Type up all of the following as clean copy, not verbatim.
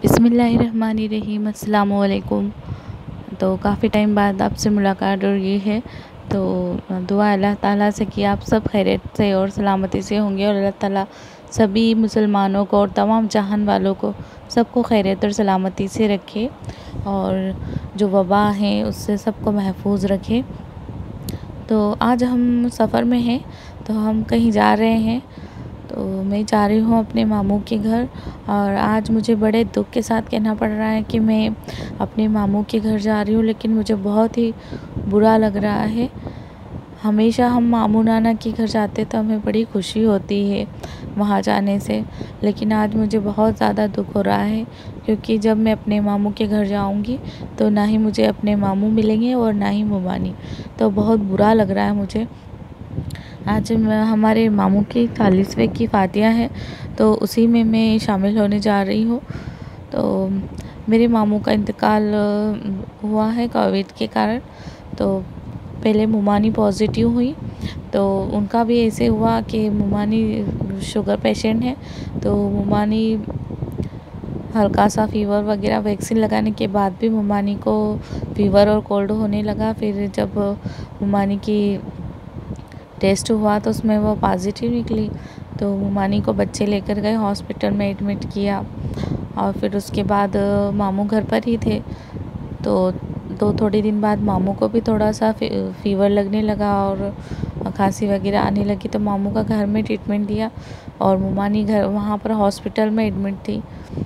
बिस्मिल्लाहिर्रहमानिर्रहीम, अस्सलामु अलैकुम। तो काफ़ी टाइम बाद आपसे मुलाकात हो रही है। तो दुआ अल्लाह ताला से कि आप सब खैरियत से और सलामती से होंगे और अल्लाह ताला सभी मुसलमानों को और तमाम जहान वालों को सबको खैरियत और सलामती से रखे और जो वबा हैं उससे सबको महफूज रखे। तो आज हम सफ़र में हैं, तो हम कहीं जा रहे हैं। तो मैं जा रही हूँ अपने मामू के घर और आज मुझे बड़े दुख के साथ कहना पड़ रहा है कि मैं अपने मामू के घर जा रही हूँ, लेकिन मुझे बहुत ही बुरा लग रहा है। हमेशा हम मामू नाना के घर जाते तो हमें बड़ी खुशी होती है वहाँ जाने से, लेकिन आज मुझे बहुत ज़्यादा दुख हो रहा है क्योंकि जब मैं अपने मामू के घर जाऊँगी तो ना ही मुझे अपने मामू मिलेंगे और ना ही मुमानी। तो बहुत बुरा लग रहा है मुझे। आज हमारे मामू की 40वें की फातिया है, तो उसी में मैं शामिल होने जा रही हूँ। तो मेरे मामू का इंतकाल हुआ है कोविड के कारण। तो पहले मुमानी पॉजिटिव हुई, तो उनका भी ऐसे हुआ कि मुमानी शुगर पेशेंट है, तो मुमानी हल्का सा फ़ीवर वगैरह वैक्सीन लगाने के बाद भी मुमानी को फ़ीवर और कोल्ड होने लगा। फिर जब मुमानी की टेस्ट हुआ तो उसमें वो पॉजिटिव निकली, तो मुमानी को बच्चे लेकर गए, हॉस्पिटल में एडमिट किया और फिर उसके बाद मामू घर पर ही थे। तो थोड़े दिन बाद मामू को भी थोड़ा सा फ़ीवर लगने लगा और खांसी वगैरह आने लगी, तो मामू का घर में ट्रीटमेंट दिया और मुमानी घर वहाँ पर हॉस्पिटल में एडमिट थी।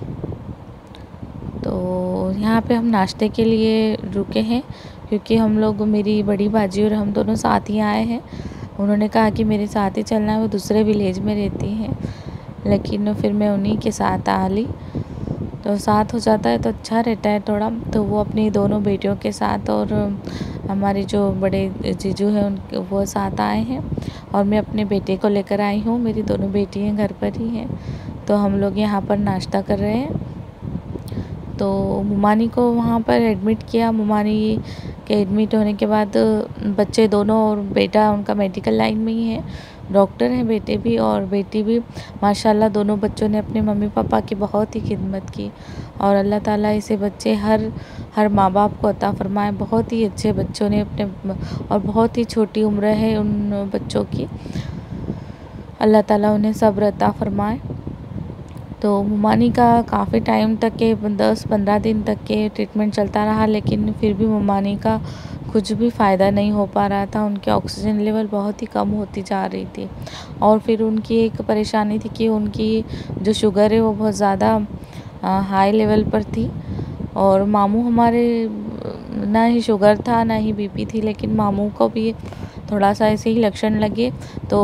तो यहाँ पे हम नाश्ते के लिए रुके हैं क्योंकि हम लोग, मेरी बड़ी बाजी और हम दोनों साथ ही आए हैं। उन्होंने कहा कि मेरे साथ ही चलना है, वो दूसरे विलेज में रहती हैं, लेकिन फिर मैं उन्हीं के साथ आ ली। तो साथ हो जाता है तो अच्छा रहता है थोड़ा। तो वो अपनी दोनों बेटियों के साथ और हमारे जो बड़े जीजू हैं उनके वो साथ आए हैं और मैं अपने बेटे को लेकर आई हूँ। मेरी दोनों बेटियाँ घर पर ही हैं, तो हम लोग यहाँ पर नाश्ता कर रहे हैं। तो मुमानी को वहाँ पर एडमिट किया। मुमानी के एडमिट होने के बाद बच्चे दोनों और बेटा उनका मेडिकल लाइन में ही है, डॉक्टर हैं बेटे भी और बेटी भी। माशाल्लाह दोनों बच्चों ने अपने मम्मी पापा की बहुत ही खिदमत की और अल्लाह ताला ऐसे बच्चे हर माँ बाप को अता फरमाए। बहुत ही अच्छे बच्चों ने अपने, और बहुत ही छोटी उम्र है उन बच्चों की, अल्लाह ताला उन्हें सब्र अता फरमाए। तो मुमानी का काफ़ी टाइम तक के 10-15 दिन तक के ट्रीटमेंट चलता रहा, लेकिन फिर भी मुमानी का कुछ भी फ़ायदा नहीं हो पा रहा था। उनके ऑक्सीजन लेवल बहुत ही कम होती जा रही थी और फिर उनकी एक परेशानी थी कि उनकी जो शुगर है वो बहुत ज़्यादा हाई लेवल पर थी। और मामू हमारे ना ही शुगर था ना ही बीपी थी, लेकिन मामू को भी थोड़ा सा ऐसे ही लक्षण लगे, तो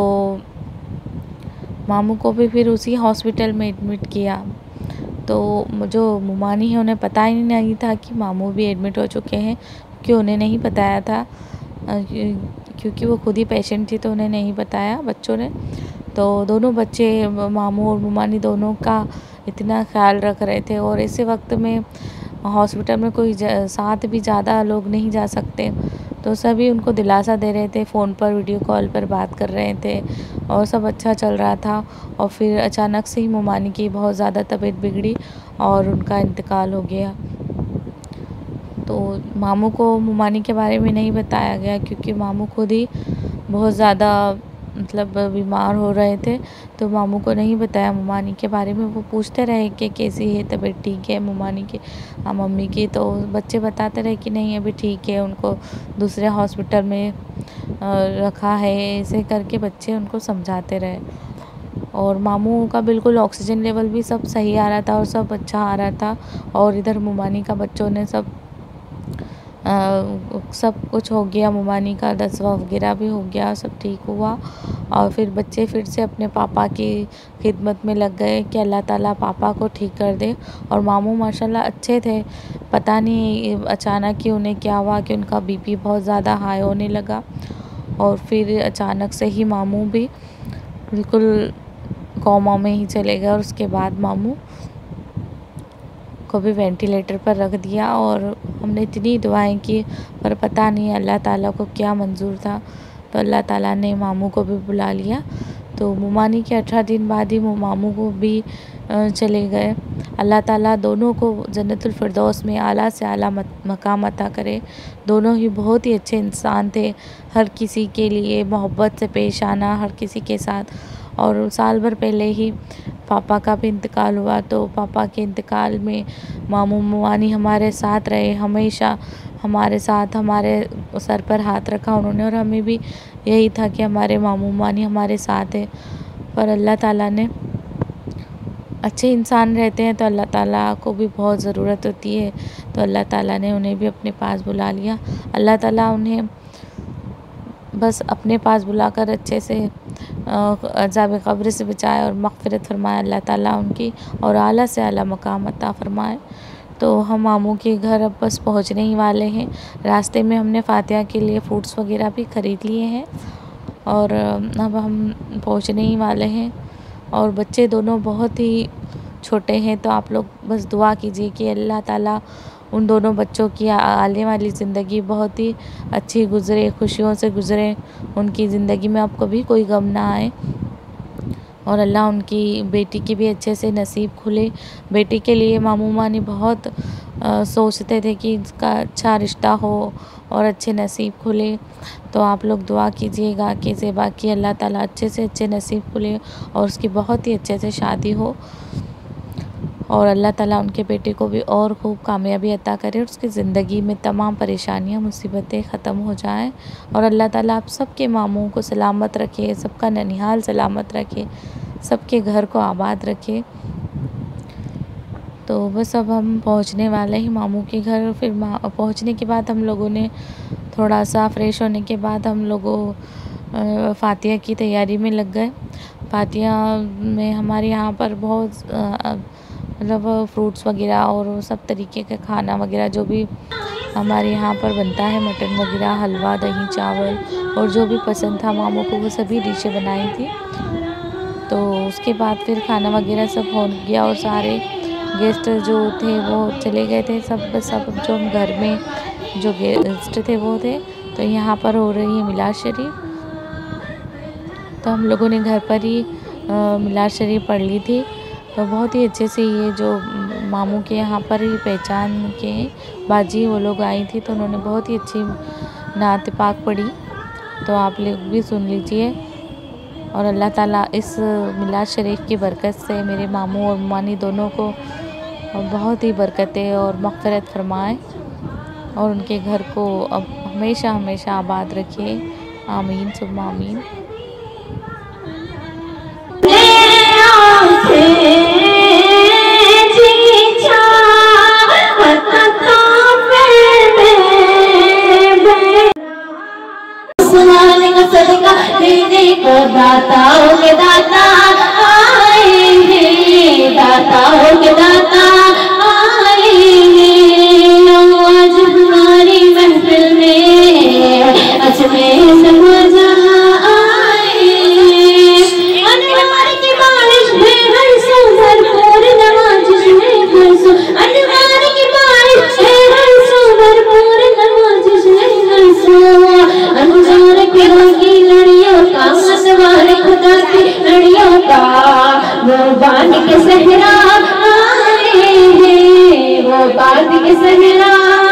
मामू को भी फिर उसी हॉस्पिटल में एडमिट किया। तो जो मुमानी है उन्हें पता ही नहीं था कि मामू भी एडमिट हो चुके हैं, क्योंकि उन्हें नहीं बताया था, क्योंकि वो खुद ही पेशेंट थी, तो उन्हें नहीं बताया बच्चों ने। तो दोनों बच्चे, मामू और मुमानी दोनों का इतना ख्याल रख रहे थे और ऐसे वक्त में हॉस्पिटल में कोई साथ भी ज़्यादा लोग नहीं जा सकते, तो सभी उनको दिलासा दे रहे थे, फ़ोन पर वीडियो कॉल पर बात कर रहे थे और सब अच्छा चल रहा था। और फिर अचानक से ही मुमानी की बहुत ज़्यादा तबीयत बिगड़ी और उनका इंतकाल हो गया। तो मामू को मुमानी के बारे में नहीं बताया गया क्योंकि मामू खुद ही बहुत ज़्यादा मतलब बीमार हो रहे थे, तो मामू को नहीं बताया मुमानी के बारे में। वो पूछते रहे कि कैसी है तबीयत, ठीक है मुमानी की, हाँ मम्मी की। तो बच्चे बताते रहे कि नहीं अभी ठीक है, उनको दूसरे हॉस्पिटल में रखा है, ऐसे करके बच्चे उनको समझाते रहे। और मामू का बिल्कुल ऑक्सीजन लेवल भी सब सही आ रहा था और सब अच्छा आ रहा था, और इधर मुमानी का बच्चों ने सब कुछ हो गया। मुमानी का दसवा वगैरह भी हो गया, सब ठीक हुआ और फिर बच्चे फिर से अपने पापा की खिदमत में लग गए कि अल्लाह ताला पापा को ठीक कर दे। और मामू माशाल्लाह अच्छे थे, पता नहीं अचानक ही उन्हें क्या हुआ कि उनका बीपी बहुत ज़्यादा हाई होने लगा और फिर अचानक से ही मामू भी बिल्कुल कोमा में ही चले गए और उसके बाद मामू को भी वेंटिलेटर पर रख दिया। और हमने इतनी दुआएं की पर पता नहीं अल्लाह ताला को क्या मंजूर था, तो अल्लाह ताला ने मामू को भी बुला लिया। तो मुमानी के 18 दिन बाद ही मामू को भी चले गए। अल्लाह ताला दोनों को जन्नतुल फिरदौस में आला से आला मकाम अता करे। दोनों ही बहुत ही अच्छे इंसान थे, हर किसी के लिए मोहब्बत से पेश आना हर किसी के साथ। और साल भर पहले ही पापा का भी इंतकाल हुआ, तो पापा के इंतकाल में मामू मामानी हमारे साथ रहे, हमेशा हमारे साथ, हमारे सर पर हाथ रखा उन्होंने, और हमें भी यही था कि हमारे मामू मामानी हमारे साथ है। पर अल्लाह ताला ने, अच्छे इंसान रहते हैं तो अल्लाह ताला को भी बहुत ज़रूरत होती है, तो अल्लाह ताला ने उन्हें भी अपने पास बुला लिया। अल्लाह ताला उन्हें बस अपने पास बुलाकर अच्छे से अज़ाब क़ब्र से बचाए और मग़फ़िरत फ़रमाए अल्लाह ताला उनकी, और आला से आला मकाम अता फ़रमाए। तो हम मामू के घर अब बस पहुंचने ही वाले हैं। रास्ते में हमने फ़ातिहा के लिए फ्रूट्स वगैरह भी ख़रीद लिए हैं, और अब हम पहुंचने ही वाले हैं। और बच्चे दोनों बहुत ही छोटे हैं, तो आप लोग बस दुआ कीजिए कि अल्लाह ताला उन दोनों बच्चों की आने वाली ज़िंदगी बहुत ही अच्छी गुज़रे, खुशियों से गुज़रे, उनकी ज़िंदगी में अब कभी कोई गम ना आए, और अल्लाह उनकी बेटी की भी अच्छे से नसीब खुले। बेटी के लिए मामू मानी बहुत सोचते थे कि इसका अच्छा रिश्ता हो और अच्छे नसीब खुले। तो आप लोग दुआ कीजिएगा कि ज़ेबा की अल्लाह ताला अच्छे से अच्छे नसीब खुले और उसकी बहुत ही अच्छे से शादी हो, और अल्लाह ताला उनके बेटे को भी और खूब कामयाबी अता करे, और उसकी ज़िंदगी में तमाम परेशानियां मुसीबतें ख़त्म हो जाएं, और अल्लाह ताला आप सबके मामूओं को सलामत रखे, सबका ननिहाल सलामत रखे, सबके घर को आबाद रखे। तो बस अब हम पहुंचने वाले हैं मामू के घर। फिर पहुंचने के बाद हम लोगों ने थोड़ा सा फ्रेश होने के बाद हम लोगों फ़ातिहा की तैयारी में लग गए। फ़ातिहा में हमारे यहाँ पर बहुत मतलब फ्रूट्स वगैरह और सब तरीके का खाना वगैरह जो भी हमारे यहाँ पर बनता है, मटन वगैरह, हलवा, दही, चावल, और जो भी पसंद था मामू को वो सभी डिशें बनाई थी। तो उसके बाद फिर खाना वगैरह सब हो गया और सारे गेस्ट जो थे वो चले गए थे। सब जो हम घर में जो गेस्ट थे वो थे। तो यहाँ पर हो रही है मिलाद शरीफ, तो हम लोगों ने घर पर ही मिलाद शरीफ पढ़ ली थी। तो बहुत ही अच्छे से ये जो मामू के यहाँ पर ही पहचान के बाजी वो लोग आई थी, तो उन्होंने बहुत ही अच्छी नात पाक पढ़ी, तो आप लोग भी सुन लीजिए। और अल्लाह ताला इस मिलाद शरीफ की बरकत से मेरे मामू और मानी दोनों को बहुत ही बरकतें और मग़फ़िरत फ़रमाए, और उनके घर को अब हमेशा हमेशा आबाद रखे। आमीन सुम्मा आमीन। दाताओं के दाता आएंगे, दाताओं के दाता आएंगे, आज हमारी महफिल में अजमेर से मजा आएंगे। अनवार की बारिश में हर सो भरपूर नवाजिश में हर सो, अनवार की बारिश में हर सो भरपूर नवाजिश में हर सो, अनवार की रोगी लड़ियों का, अनवार खुदा की लड़ियों का, वो बात के सहरा आए हैं, वो बात के सहरा।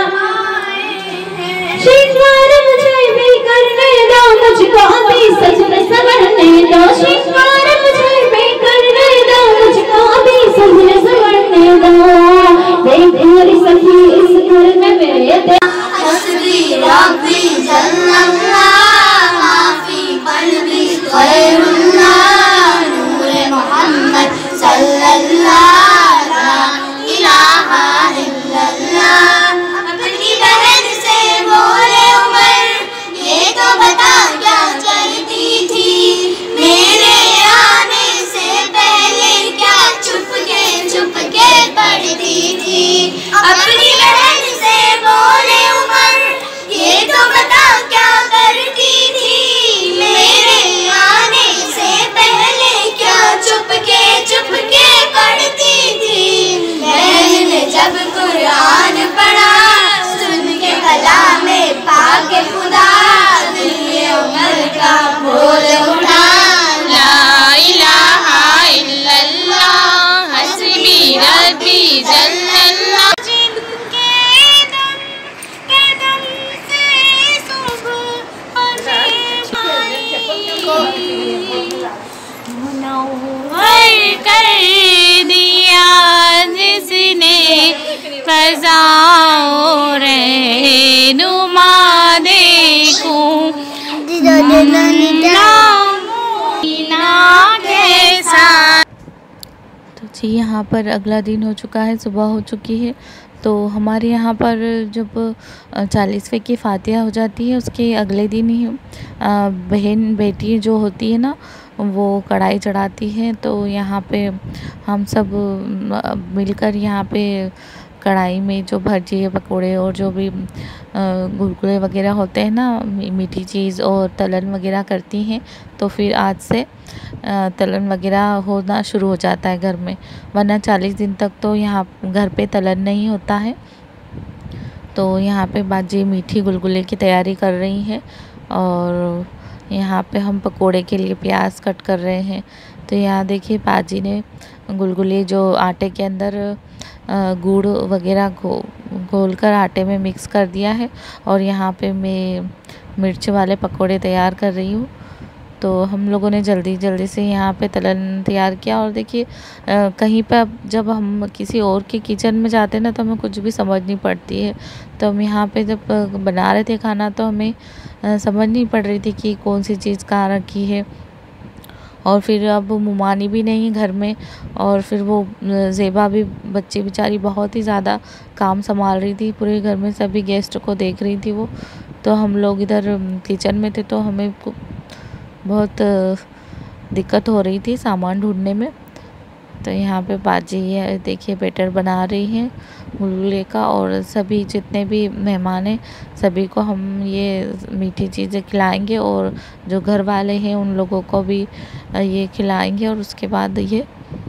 श्रृंगार मुझे भी करने दो, मुझको भी सच में संवरने दो, श्रृंगार मुझे भी करने दो, मुझको भी सच में संवरने दो। देख मेरी सखी इस घर में मेरे हस्बी रब्बी जल्लल्लाह माफी कल्बी खैरुल्लाह नूरे मोहम्मद सल्लल्लाह ला इलाहा इल्लल्लाह। अपनी बहन से बोले उमर, ये तो बता क्या चलती थी, मेरे आने से पहले क्या छुप के नबी जल्लल्लाह। जिनके दम से सुबह मुनव्वर कर दिया जिसने फ़ज़ाओं रहनुमा देखूं तो जी यहाँ पर अगला दिन हो चुका है, सुबह हो चुकी है। तो हमारे यहाँ पर जब 40वें की फातिहा हो जाती है उसके अगले दिन ही बहन बेटी जो होती है ना वो कढ़ाई चढ़ाती है। तो यहाँ पे हम सब मिलकर यहाँ पे कढ़ाई में जो भजिए पकोड़े और जो भी गुलगुले वगैरह होते हैं ना, मीठी चीज़ और तलन वगैरह करती हैं। तो फिर आज से तलन वगैरह होना शुरू हो जाता है घर में, वरना 40 दिन तक तो यहाँ घर पे तलन नहीं होता है। तो यहाँ पे बाजी मीठी गुलगुले की तैयारी कर रही है और यहाँ पे हम पकोड़े के लिए प्याज कट कर रहे हैं। तो यहाँ देखिए बाजी ने गुलगुले जो आटे के अंदर गुड़ वगैरह घोल कर आटे में मिक्स कर दिया है और यहाँ पे मैं मिर्च वाले पकोड़े तैयार कर रही हूँ। तो हम लोगों ने जल्दी जल्दी से यहाँ पे तलन तैयार किया। और देखिए कहीं पर जब हम किसी और के किचन में जाते हैं ना तो हमें कुछ भी समझ नहीं पड़ती है। तो हम यहाँ पे जब बना रहे थे खाना तो हमें समझ नहीं पड़ रही थी कि कौन सी चीज़ कहाँ रखी है। और फिर अब मुमानी भी नहीं घर में और फिर वो ज़ेबा भी बच्ची बेचारी बहुत ही ज़्यादा काम संभाल रही थी, पूरे घर में सभी गेस्ट को देख रही थी वो। तो हम लोग इधर किचन में थे तो हमें बहुत दिक्कत हो रही थी सामान ढूंढने में। तो यहाँ पे बाजी है देखिए बैटर बना रही हैं गुलगुले का और सभी जितने भी मेहमान हैं सभी को हम ये मीठी चीज़ें खिलाएंगे और जो घर वाले हैं उन लोगों को भी ये खिलाएंगे। और उसके बाद ये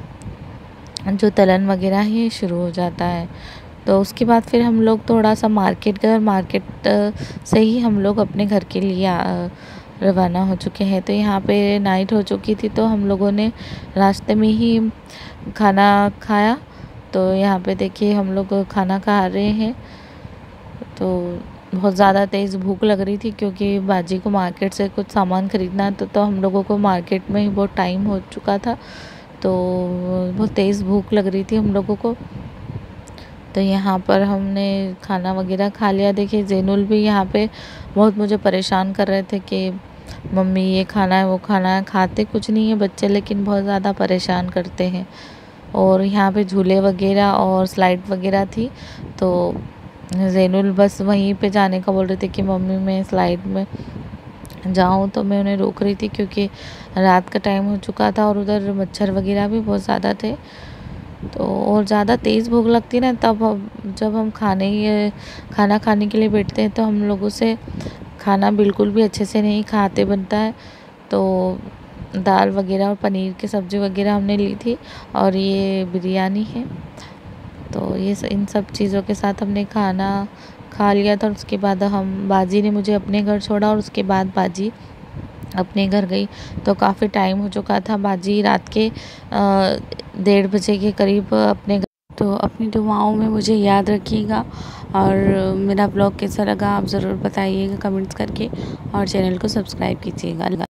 जो तलन वगैरह है ये शुरू हो जाता है। तो उसके बाद फिर हम लोग थोड़ा सा मार्केट गए और मार्केट से ही हम लोग अपने घर के लिए रवाना हो चुके हैं। तो यहाँ पे नाइट हो चुकी थी तो हम लोगों ने रास्ते में ही खाना खाया। तो यहाँ पे देखिए हम लोग खाना खा रहे हैं। तो बहुत ज़्यादा तेज़ भूख लग रही थी क्योंकि बाजी को मार्केट से कुछ सामान ख़रीदना तो हम लोगों को मार्केट में ही बहुत टाइम हो चुका था। तो बहुत तेज़ भूख लग रही थी हम लोगों को। तो यहाँ पर हमने खाना वगैरह खा लिया। देखिए ज़ैनुल भी यहाँ पे बहुत मुझे परेशान कर रहे थे कि मम्मी ये खाना है वो खाना है। खाते कुछ नहीं है बच्चे लेकिन बहुत ज़्यादा परेशान करते हैं। और यहाँ पे झूले वगैरह और स्लाइड वगैरह थी तो ज़ैनुल बस वहीं पे जाने का बोल रहे थे कि मम्मी मैं स्लाइड में जाऊँ। तो मैं उन्हें रोक रही थी क्योंकि रात का टाइम हो चुका था और उधर मच्छर वगैरह भी बहुत ज़्यादा थे। तो और ज़्यादा तेज़ भूख लगती ना तब जब हम खाना खाने के लिए बैठते हैं तो हम लोगों से खाना बिल्कुल भी अच्छे से नहीं खाते बनता है। तो दाल वगैरह और पनीर की सब्ज़ी वगैरह हमने ली थी और ये बिरयानी है। तो ये इन सब चीज़ों के साथ हमने खाना खा लिया था। और उसके बाद बाजी ने मुझे अपने घर छोड़ा और उसके बाद बाजी अपने घर गई। तो काफ़ी टाइम हो चुका था, बाजी रात के 1:30 बजे के करीब अपने घर। तो अपनी दुआओं में मुझे याद रखिएगा और मेरा ब्लॉग कैसा लगा आप ज़रूर बताइएगा कमेंट्स करके और चैनल को सब्सक्राइब कीजिएगा।